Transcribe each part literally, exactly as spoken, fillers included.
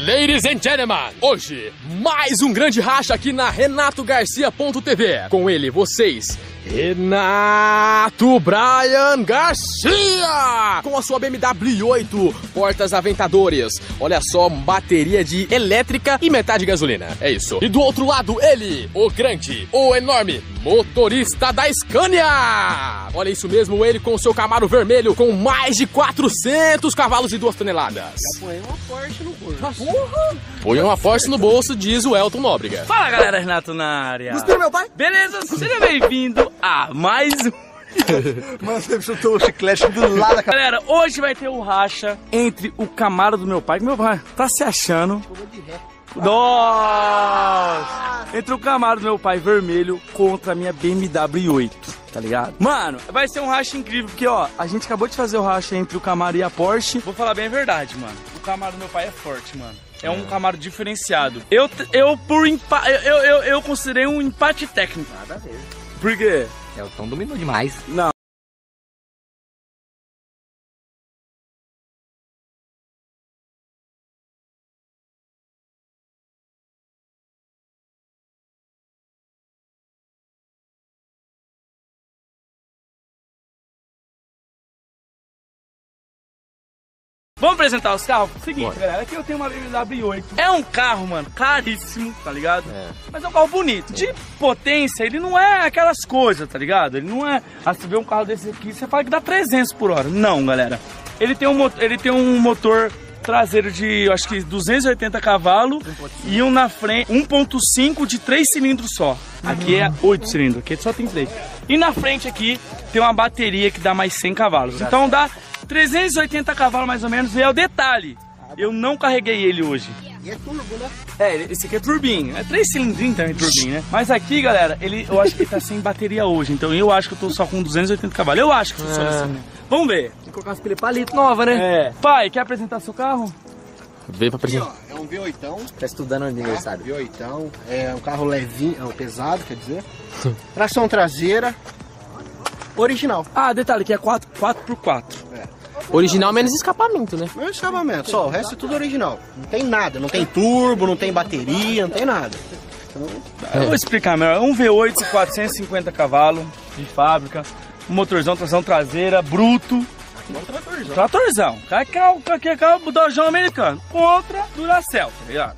Ladies and gentlemen, hoje, mais um grande racha aqui na Renato Garcia ponto T V. Com ele, vocês, Renato Brian Garcia! Com a sua B M W oito, portas aventadores. Olha só, bateria de elétrica e metade de gasolina. É isso. E do outro lado, ele, o grande, o enorme motorista da Scania. Olha isso mesmo, ele com o seu Camaro vermelho com mais de quatrocentos cavalos e duas toneladas. Já põe uma Porsche no bolso. Porra! Põe uma Porsche no bolso, diz o Elton Nóbrega. Fala galera, Renato na área. Gostou, meu pai? Beleza, seja bem-vindo a mais um... Mano, você chutou o chiclete do lado da cara. Galera, hoje vai ter um racha entre o Camaro do meu pai, que meu pai tá se achando. Nossa! Entre o Camaro do meu pai vermelho contra a minha B M W oito, tá ligado? Mano, vai ser um racha incrível, porque ó, a gente acabou de fazer o racha entre o Camaro e a Porsche. Vou falar bem a verdade, mano. O Camaro do meu pai é forte, mano. É um Camaro diferenciado. Eu, eu por empa eu, eu, eu, eu considerei um empate técnico. Nada a ver. Por quê? É, o Tom dominou demais. Não. Vamos apresentar os carros? Seguinte, Bora. galera, aqui eu tenho uma B M W oito. É um carro, mano, caríssimo, tá ligado? É. Mas é um carro bonito. De potência, ele não é aquelas coisas, tá ligado? Ele não é... Ah, você vê um carro desse aqui, você fala que dá trezentos por hora. Não, galera. Ele tem um, ele tem um motor traseiro de, eu acho que duzentos e oitenta cavalos e um na frente, um ponto cinco de três cilindros só. Aqui é oito cilindros, aqui só tem três. E na frente aqui tem uma bateria que dá mais cem cavalos. Então dá trezentos e oitenta cavalos mais ou menos, e é o detalhe, eu não carreguei ele hoje. E é turbo, né? É, esse aqui é turbinho, é três cilindrinhos também turbinho, né? Mas aqui, galera, ele, eu acho que ele tá sem bateria hoje, então eu acho que eu tô só com duzentos e oitenta cavalos, eu acho que funciona é. assim. Vamos ver. Tem que colocar umas pilhas palito nova, né? É. Pai, quer apresentar seu carro? Veio pra apresentar. Aqui, ó, é um V oito. Tá estudando aniversário. V oito, é um carro levinho, é um pesado, quer dizer. Tração traseira. Original. Ah, detalhe, que é quatro por quatro. É. Original menos escapamento, né? Menos escapamento, só, o resto é tudo original. Não tem nada, não tem turbo, não tem bateria, não tem nada. Então, é. Eu vou explicar melhor. Um V oito, quatrocentos e cinquenta cavalos de fábrica, um motorzão, tração traseira, bruto. Um tratorzão. Tratorzão. Aqui é carro budojão americano. Contra Duracell, tá ligado?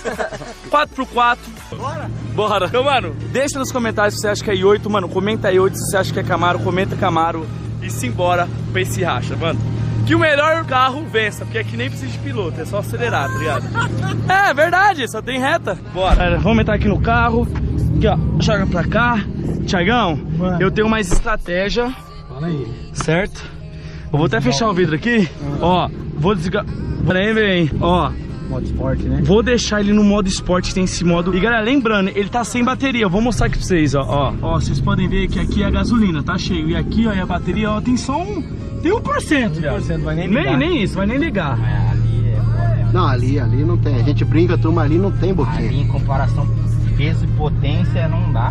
quatro por quatro. Bora? Bora. Então, mano, deixa nos comentários se você acha que é i oito, mano. Comenta i oito se você acha que é Camaro. Comenta Camaro. E simbora pra esse racha, mano. Que o melhor carro vença, porque aqui nem precisa de piloto, é só acelerar, tá ligado? É verdade, só tem reta. Bora. Galera, vamos entrar aqui no carro. Aqui, ó, joga pra cá. Tiagão, eu tenho mais estratégia. Fala aí. Certo? Eu vou até fechar o vidro aqui. Ó, vou desligar. Peraí, vem. Ó. Modo esporte, né? Vou deixar ele no modo esporte, tem esse modo. E galera, lembrando, ele tá sem bateria. Eu vou mostrar aqui pra vocês, ó. Ó, ó, vocês podem ver que aqui é a gasolina, tá cheio. E aqui, ó, e a bateria, ó, tem só um. Tem um por cento, já. um por cento vai nem ligar. Nem, nem isso, vai nem ligar. É, ali é. Não, ali, ali não tem. A gente brinca, turma, ali não tem boquinha. Ali em comparação peso e potência não dá.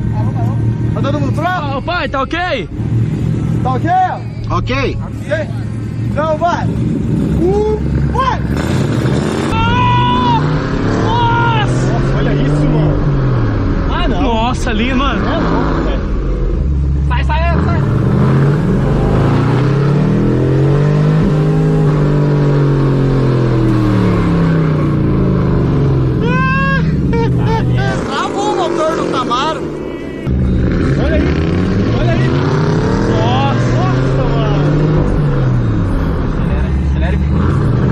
Tá todo mundo pronto? Ô pai, tá ok? Tá ok? Ok. Ok. Então vai. Um, vai! Nossa! Olha isso, mano. Ah, não. Nossa, ali, mano. É louco, velho. Sai, sai, sai. Travou o motor do Camaro. Olha aí. Olha aí. Nossa, nossa, mano. Acelera, acelera.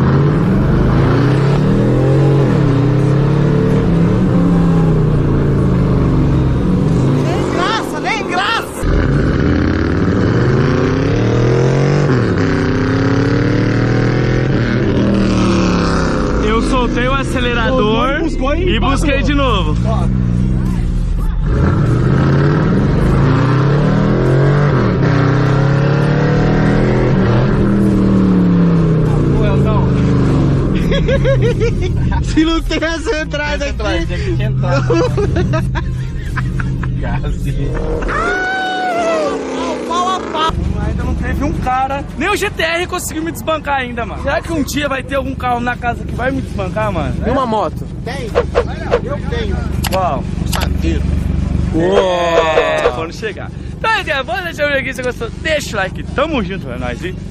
Nem graça, nem graça. Eu soltei o acelerador buscou, e busquei de novo. Ó. Se não tem essa entrada aqui. Tem que entrar. Pau a pau. ainda não teve um cara, nem o G T R conseguiu me desbancar ainda, mano. Será que um dia vai ter algum carro na casa que vai me desbancar, mano? E uma moto? Tem, eu tenho. Qual? Um Sandero. É, quando chegar. Então, galera, vamos deixar o vídeo aqui, se você gostou, deixa o like, tamo junto, é nóis, e